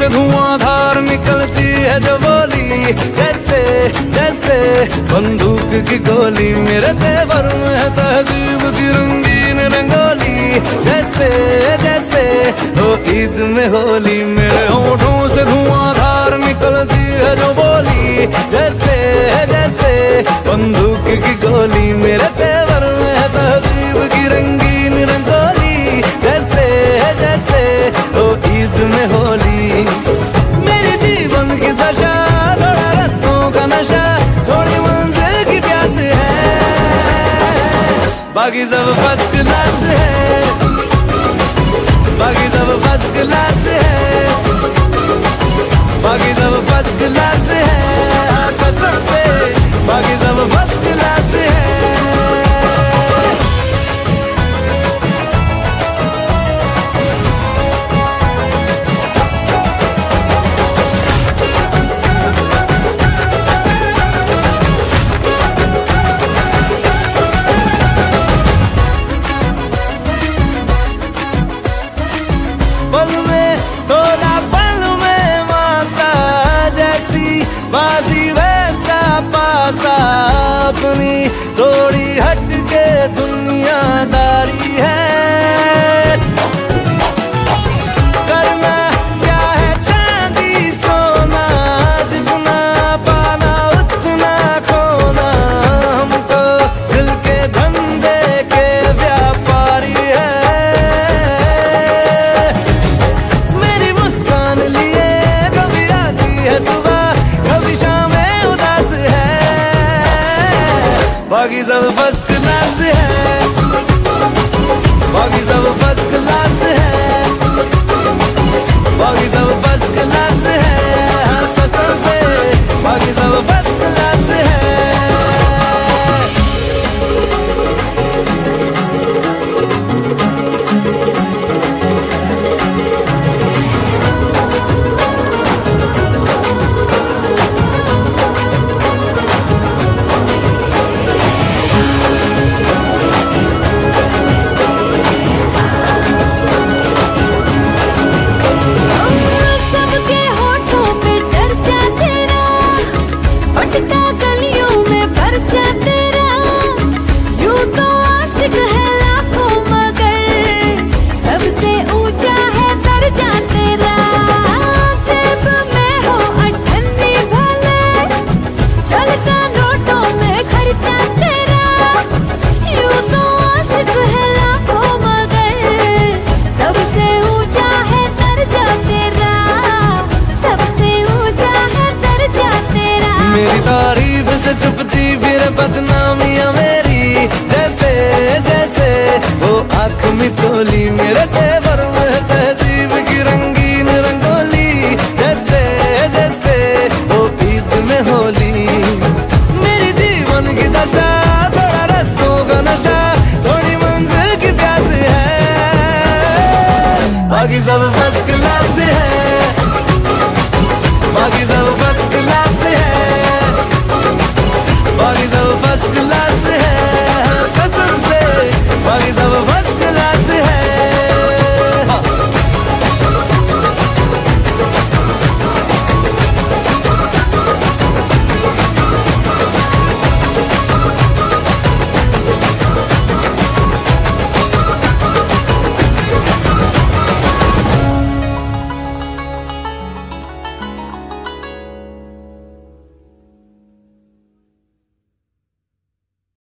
से धुआंधार निकलती है जो बोली, जैसे जैसे बंदूक की गोली। मेरे तेवर में है तहजीब की रंगीन रंगोली, जैसे जैसे हो ईद में होली। मेरे होठों से धुआंधार निकलती है जो बोली, जैसे जैसे बंदूक की गोली। मेरे तेवर में है तहजीब की रंगीन रंगोली, जैसे जैसे हो ईद में होली। मेरी जीवन की दशा थोड़ा रस्तों का नशा, थोड़ी मंजिल की प्यास है, बाकी सब फर्स्ट क्लास है, बाकी सब फर्स्ट क्लास है, बाकी सब फर्स्ट क्लास है, कसम से बाकी सब फर्स्ट क्लास है। पल में तोला पल में मासा, जैसी बाजी वैसा पासा। अपनी थोड़ी हटके दुनियादारी है, करना क्या है चांदी सोना, जितना पाना उतना खोना। हम तो दिल के धंधे के व्यापारी है, लिए कभी आती है सुबह, कभी शाम में उदास है, बाकी सब